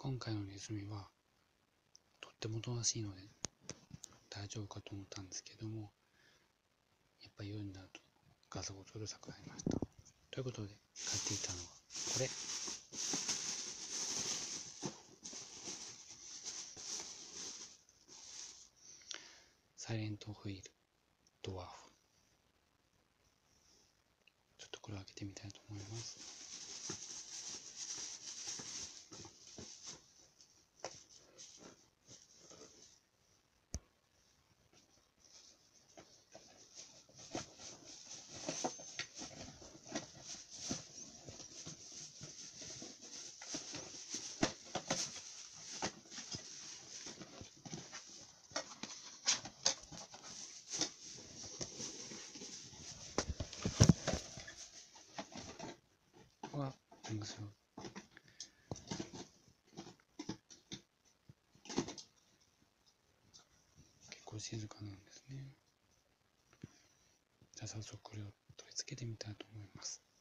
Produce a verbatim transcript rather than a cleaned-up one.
今回のネズミはとってもおとなしいので大丈夫かと思ったんですけども、やっぱり夜になるとガサゴソうるさくなりました。ということで買っていたのはこれ、サイレントホイールドワーフ。ちょっとこれを開けてみたいと思います。ここが面白い。結構静かなんですね。じゃあ早速これを取り付けてみたいと思います。